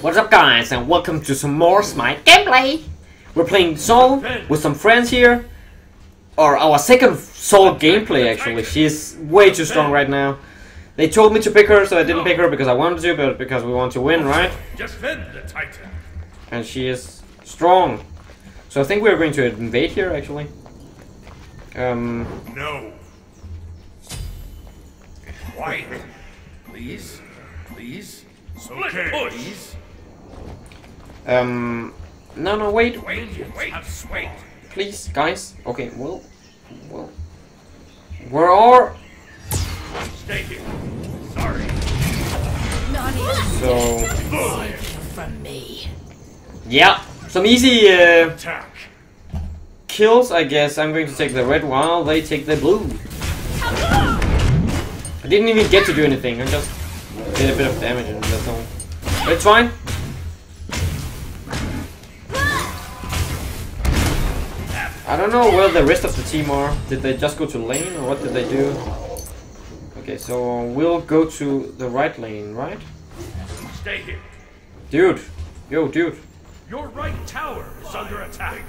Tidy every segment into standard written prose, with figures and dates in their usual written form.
What's up guys, and welcome to some more Smite Gameplay! We're playing Sol with some friends here. Or our second Sol gameplay actually. She's way too strong right now. They told me to pick her, so I didn't pick her because I wanted to, but because we want to win, right? And she is strong. So I think we're going to invade here actually. No. Quiet. Please. Please. Okay. Please. No, wait. Wait. Please, guys. Okay, well. We're all... Stay here. Sorry. So... From me. Yeah, some easy Attack. kills, I guess. I'm going to take the red while they take the blue. I didn't even get to do anything. I just did a bit of damage and that's all. But it's fine. I don't know where the rest of the team are. Did they just go to lane or what did they do? Okay, so we'll go to the right lane, right? Stay here. Dude. Yo, dude. Your right tower is under attack.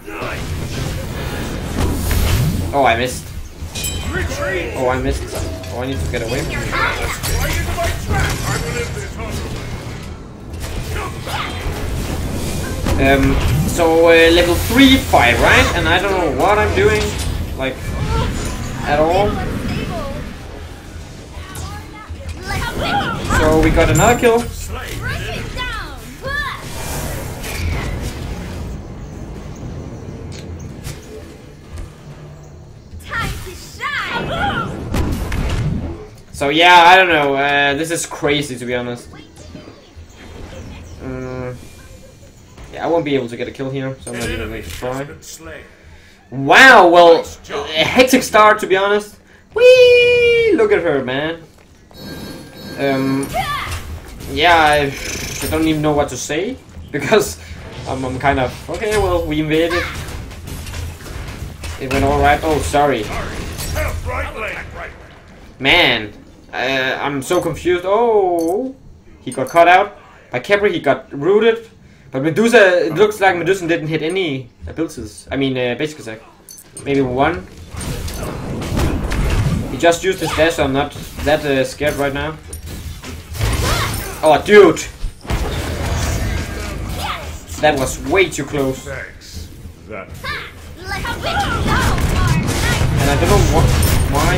Oh, I missed. Retreat. Oh, I missed. Oh, I need to get away from him. Right into my trap. I will end this So level 3 fight, right? And I don't know what I'm doing, like, at all. So we got another kill. So yeah, I don't know. This is crazy to be honest. Yeah, I won't be able to get a kill here, so I'm not even going to try. Wow, well, a hectic start to be honest. Whee! Look at her, man. Yeah, I don't even know what to say because I'm kind of okay. Well, we invaded. It went all right. Oh, sorry. Man, I'm so confused. Oh, he got cut out. By Kepri, he got rooted. But Medusa, it looks like Medusa didn't hit any abilities. I mean, basic attack. Maybe one. He just used his dash, so I'm not that scared right now. Oh, dude! That was way too close. Thanks. That. And I don't know why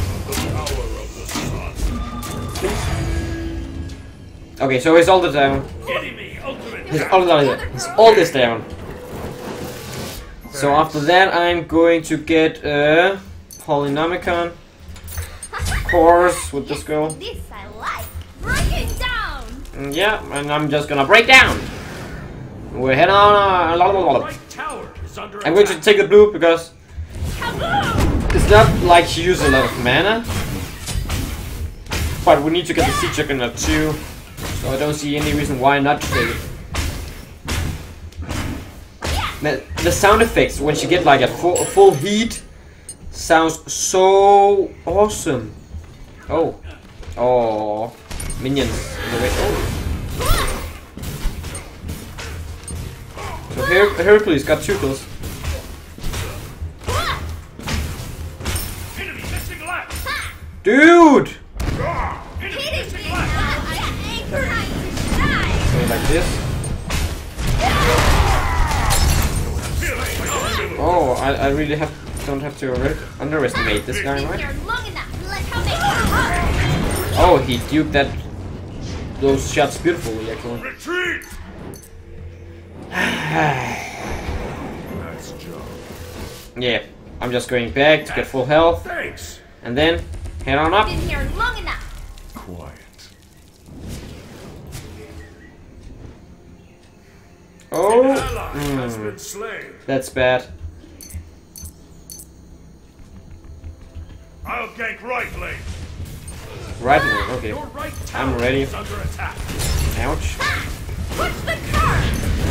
he would... Okay, so his ult is down. His ult is down. So after that I'm going to get a Polynomicon course with this girl. Yeah, and I'm just gonna break down. We're heading on. I'm going to take the blue because it's not like she uses a lot of mana. But we need to get the Sea Juggernaut too. So I don't see any reason why not to take it. The sound effects when she get like a full heat sounds so awesome. Oh, minions in the way. Oh. So Hercules got 2 kills. Dude! So like this. Oh, I really don't have to underestimate this guy, right? Oh, he duped those shots beautifully, actually. Retreat. Nice job. Yeah, I'm just going back to get full health. Thanks. And then head on up. Quiet. Oh, that's bad. I'll gank right lane. Right lane, okay. Your right I'm ready. under attack. Ouch. Push the car.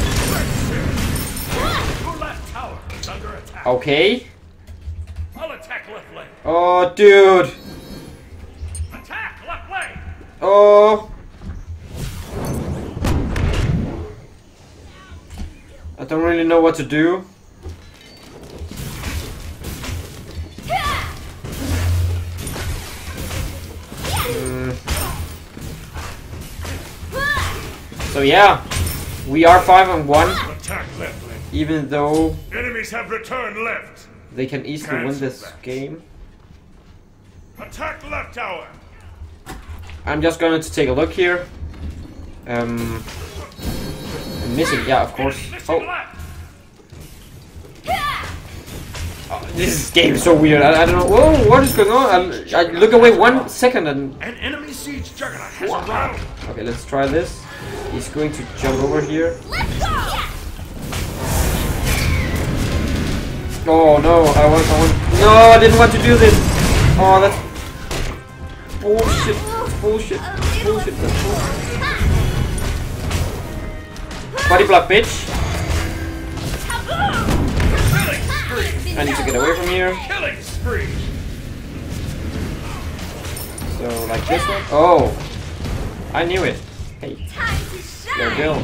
Your left tower is under attack. Okay. I'll attack left lane. Oh, dude. Attack left lane. Oh. know what to do. So yeah, we are 5-1, Attack left lane. even though Enemies have returned left. they can easily win Cancel this that. game. Attack left tower. I'm just going to take a look here. I'm missing, yeah, of course. Missing Oh, left. this game is so weird. I don't know. Whoa, what is going on? I look away 1 second and... An enemy siege juggernaut has arrived. Okay, let's try this. He's going to jump over here. Let's go! Oh no, I want... No, I didn't want to do this. Oh, that's... Bullshit. Bullshit. Bullshit. That's bullshit. Body block, bitch. I need to get away from here. Killing spree. So, like this one. Oh, I knew it. Hey, Time to your shine! build.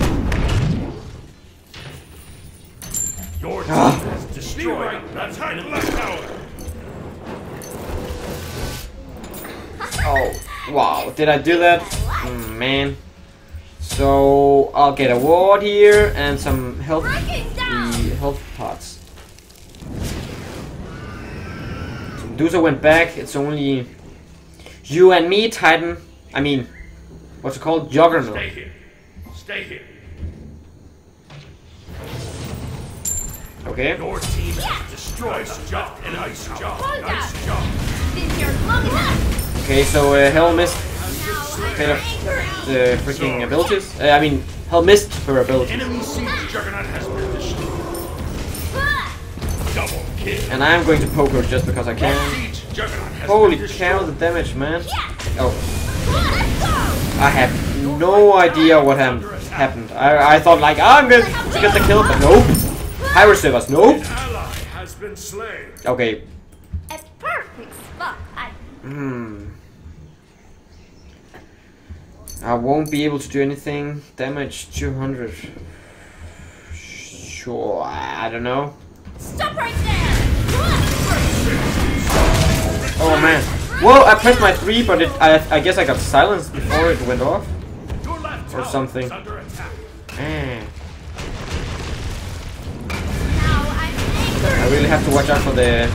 Your team Ah. has destroyed attack left tower. Oh, wow. Did I do that? Man. So, I'll get a ward here and some health, the health pots. So Medusa went back. It's only you and me, Titan. I mean, what's it called? Juggernaut. Stay here. Stay here. Okay. Your team has destroyed nice job. Nice job. Hold Nice up. job. Been here long enough! Okay, so Hell missed Now kind I'm of angry! the freaking abilities. I mean, Hell missed her abilities. Enemy siege juggernaut has been destroyed. Double kill. And I'm going to poke her just because I can. Siege juggernaut has Holy been cow, destroyed. the damage, man. Oh, Let's go! I have no idea what happened. I thought like, I'm going to get the kill, but nope. Hi-Rez servers, nope. An ally has been slain. Okay. A perfect spot. I won't be able to do anything. Damage 200. Sure, I don't know. Stop right there! Oh man. Well, I pressed my 3, but I guess I got silenced before it went off. Your left Or tower something. is under attack. Eh. Now I'm angry! I really have to watch out for the...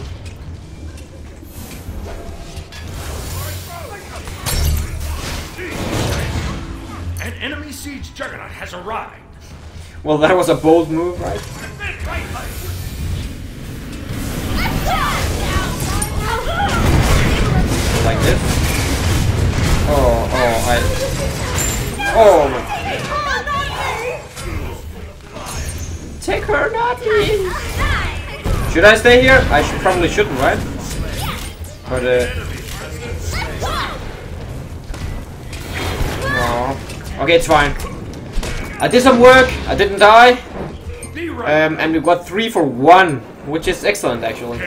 An enemy siege juggernaut has arrived. Well, that was a bold move, right? Defend right lane. Like this. Oh, oh, my... Take her, not me! Should I stay here? I probably shouldn't, right? But, oh. Okay, it's fine. I did some work, I didn't die. Be right. And we got 3 for 1, which is excellent, actually.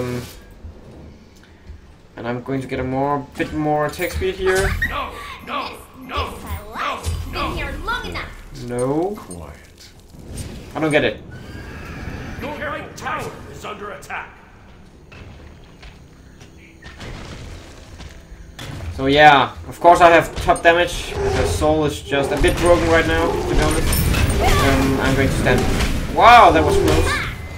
And I'm going to get a bit more attack speed here. No, no, no, no, Been no. here long enough! No, Quiet. I don't get it. Your right tower is under attack. So yeah, of course I have top damage, because Sol is just a bit broken right now, to be honest. I'm going to stand... Wow, that was close.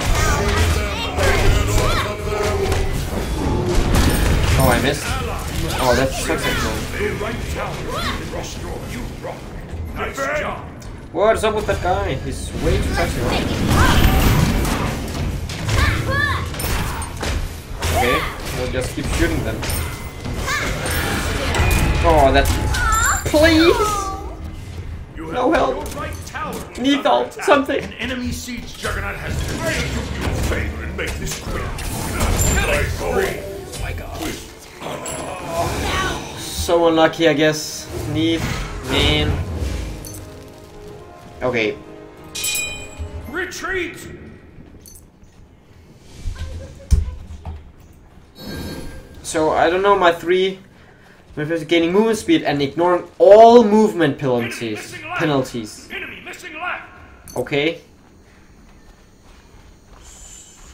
Oh, I missed. Oh, that sucks actually. Your right tower has been destroyed. You rock. Nice job. What's up with that guy? He's way too toxic. Okay, we'll just keep shooting them. Oh, that's... Please! You No have help. your right tower is Need under help, attack. something. An enemy siege juggernaut has been destroyed. Do you a favor and make this quick. Killing spree. Oh my god. So unlucky, I guess. Need, man. Okay. Retreat. So I don't know, my 3 gaining movement speed and ignoring all movement penalties. Enemy missing left. Okay.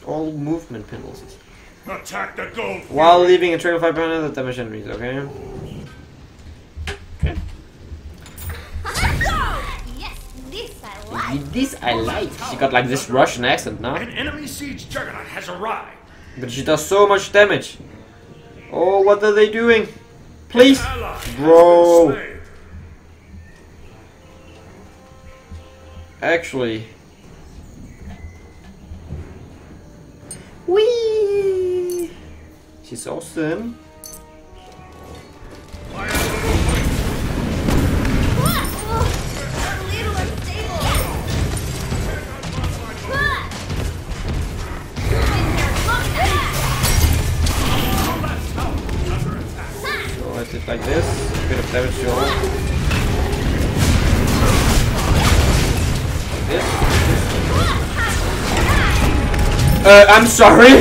All movement penalties. Attack the gold. While leaving a trail of 500 that damage enemies, okay? Okay. Let's go! Yes, this I like. This I like. She got like this Russian accent now. An enemy siege juggernaut has arrived. But she does so much damage. Oh, what are they doing? Please! Ally has Bro! been slain. Actually. Whee! She's awesome. I am the movement. A little unstable. So I did like this. A bit of damage to all. Like this. I'm sorry.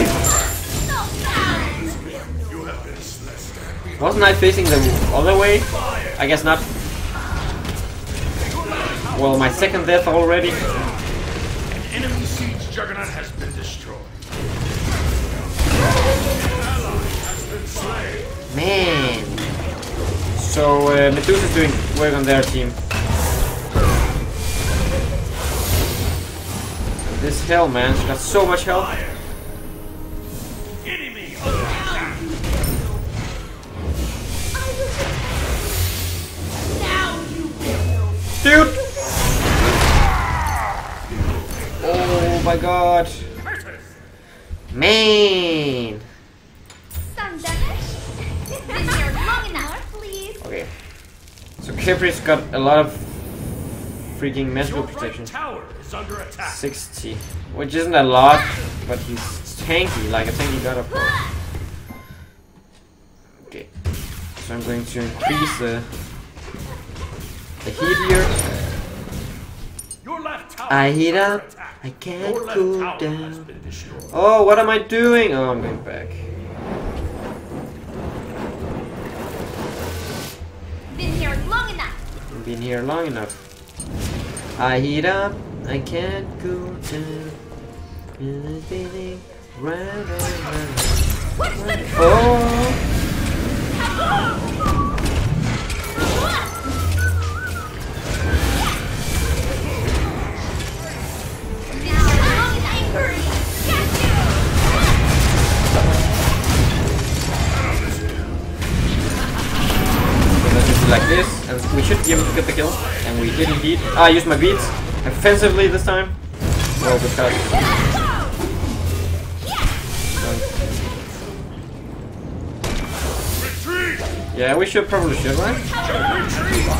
You have been slain. Wasn't I facing the other way? I guess not. Well, my second death already. An enemy siege juggernaut has been destroyed. An ally has been slain. Man. So Medusa's doing work on their team. This hell, man. She got so much health. Fire. Enemy under attack. Now you will know. Dude! Oh my god. Curtis. Man. Some damage. Been here long enough, please. Okay. So Capri's got a lot of freaking magical Your right protection. tower is under attack. 60. Which isn't a lot, but he's tanky, like a tanky god of course. Okay. So I'm going to increase the heat here. Your left tower I is heat under up. attack. I can't Your left cool tower has down. been destroyed. Oh, what am I doing? Oh, I'm going back. Been here long enough. I've been here long enough. I heat up. I can't cool down. And feeling right. What's the Oh. Like this, and we should be able to get the kill. And we didn't heat. I used my beats offensively this time. Well, because. Retreat! Yeah, we should probably should, right? Retreat!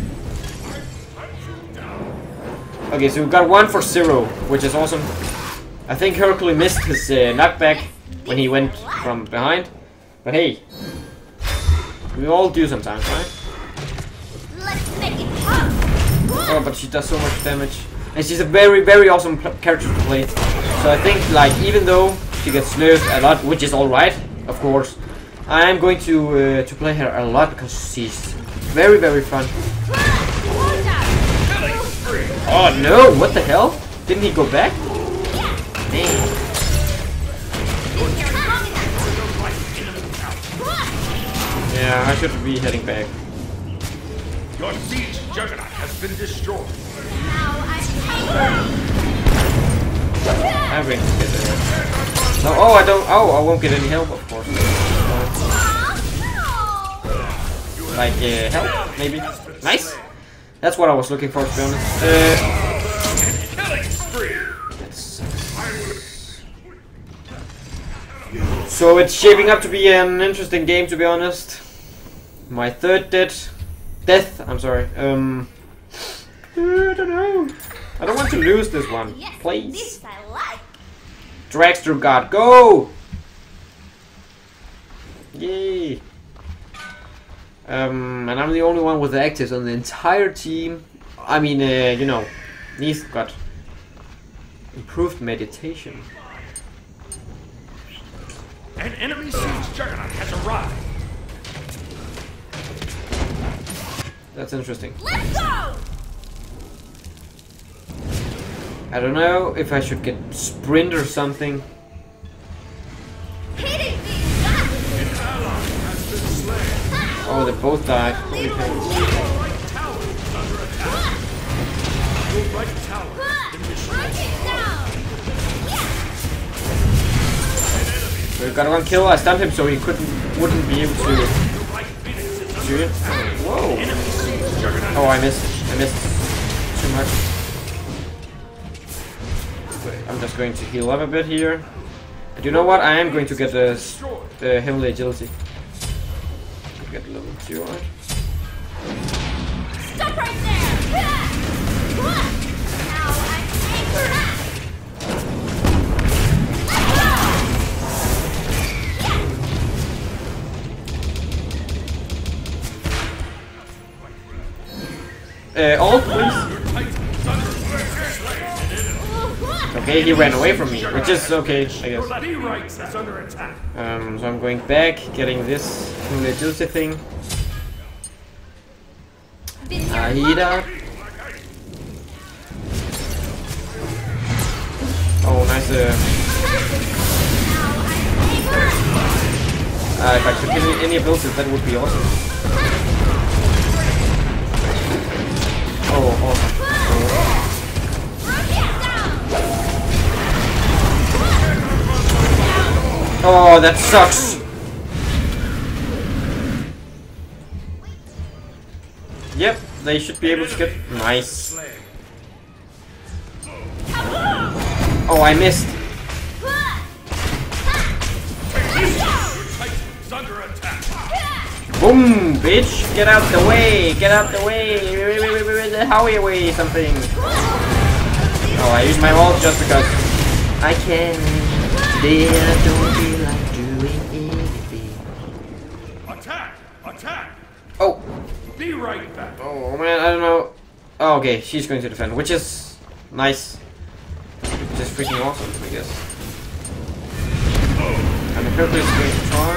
Okay, so we got 1 for 0, which is awesome. I think Hercule missed his knockback when he went from behind. But hey, we all do sometimes, right? Let's make it pop. Oh, but she does so much damage. And she's a very, very awesome character to play. So I think, like, even though she gets nerfed a lot, which is alright, of course, I'm going to play her a lot because she's very, very fun. Killing spree! Oh no, what the hell? Didn't he go back? Man. Yeah, I should be heading back. Your siege juggernaut has been destroyed. I'm going to get there. No, oh, I don't. Oh, I won't get any help, of course. Like help, maybe. Nice. That's what I was looking for, to be honest. Killing spree! So it's shaping up to be an interesting game, to be honest. My third death. I'm sorry. I don't know. I don't want to lose this one. Please. This I like. Dragster God, go! Yay! And I'm the only one with the actives on the entire team. I mean, you know, Neith got improved meditation. An enemy siege juggernaut has arrived. That's interesting. Let's go. I don't know if I should get sprint or something. Oh, they both died. Holy Your hell. right tower is under attack. Your right tower has been destroyed. We got one kill. I stunned him so he wouldn't be able to shoot it. Whoa. Oh, I missed too much. I'm just going to heal up a bit here. And you know what? I am going to get the heavenly agility. Get a level 2 on it. Stop right there! Now I'm anchored. Ult, please. Okay, he ran away from me, which is okay, I guess. So I'm going back, getting this agility thing. Heat up. Oh, nice. If I could get any abilities, that would be awesome. Oh, awesome. Oh, that sucks. Yep, they should be able to get... Nice. Oh, I missed. Boom, bitch. Get out the way. Get out the way. The Howie way something. Oh, I used my ult just because I can. Today I don't feel like doing anything. Attack! Attack! Oh. Be right back. Oh man, I don't know. Oh, okay, she's going to defend, which is nice. Which is freaking awesome, I guess. And the purple is going to try.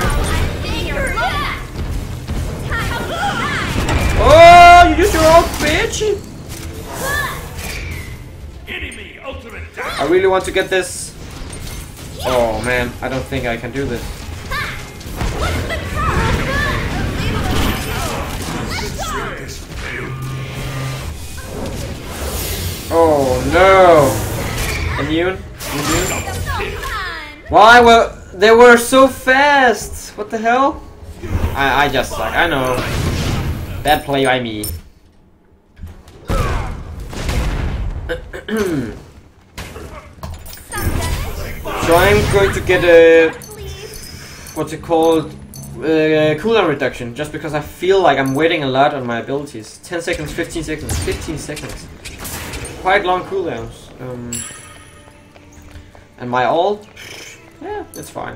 Oh, you used your ult, bitch! Enemy ultimate dash. I really want to get this. Oh man, I don't think I can do this. Oh no! Immune? Why? Well, they were so fast! What the hell? I just suck, I know. Bad play by me. So I'm going to get a... what's it called? Cooldown reduction, just because I feel like I'm waiting a lot on my abilities. 10 seconds, 15 seconds, 15 seconds. Quite long cooldowns. And my ult, yeah, it's fine.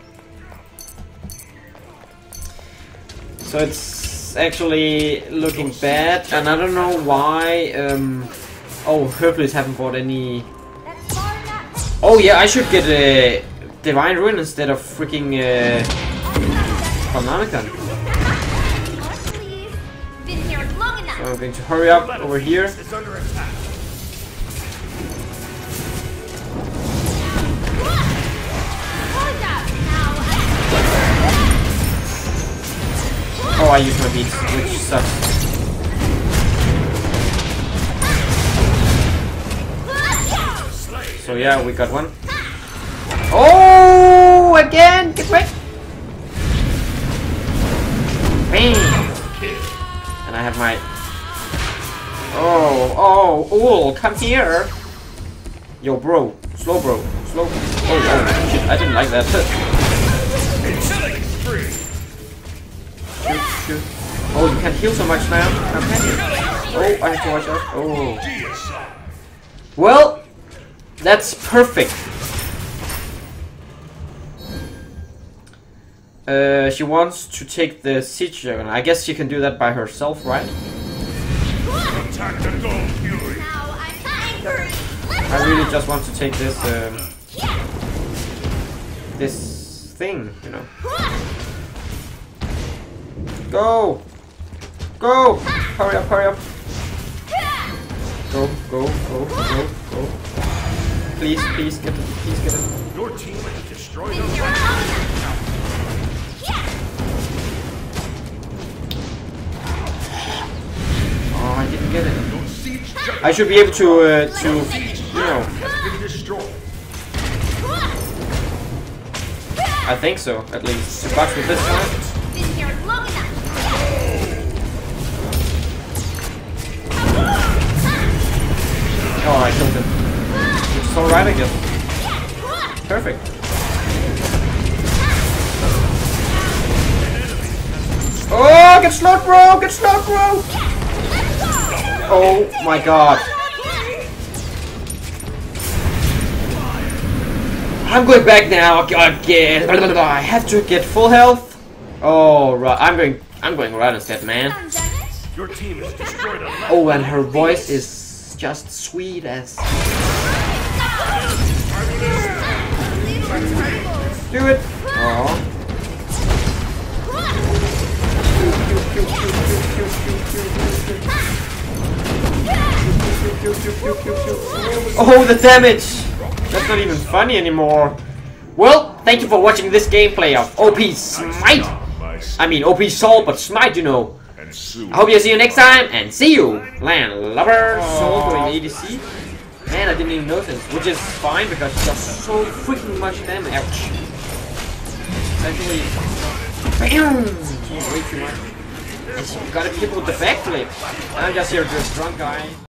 So it's actually looking bad, and I don't know why. Oh, Hercules haven't bought any. Oh yeah, I should get a Divine Ruin instead of freaking Chronomicon. So I'm going to hurry up over here. Oh, I used my beats, which sucks. So yeah, we got one. Oh, again! Get back! Bam! And I have my... Oh, come here! Yo, bro. Slow, bro. Slow. Oh, shit, I didn't like that. Shoot. Oh, you can heal so much now. Okay. Oh, I have to watch out. Oh. Well, that's perfect. She wants to take the siege dragon. I guess she can do that by herself, right? Attack the gold fury. I really just want to take this this thing, you know. Go! Go! Hurry up, hurry up! Go. Please get it, please get it. Your team has destroyed the I should be able to you know. I think so, at least. To box with this one. Been here long enough. Oh, I killed him. Which is alright, I guess. Perfect. Oh, get slowed, bro! Get slowed, bro! Oh my god. I'm going back now again. I have to get full health. Oh, right. I'm going right instead, man. Your team has destroyed a left. Oh, and her voice is just sweet as. Do it. Oh. Oh, the damage! That's not even funny anymore. Well, thank you for watching this gameplay of OP Smite. I mean OP Sol, but Smite, you know. I hope you see you next time, and see you, land lovers. Sol going ADC. Man, I didn't even notice, which is fine because she does so freaking much damage. Ouch. It's actually, bam! Way too much. And she gotta be hit with the backflip. I'm just here, just drunk guy.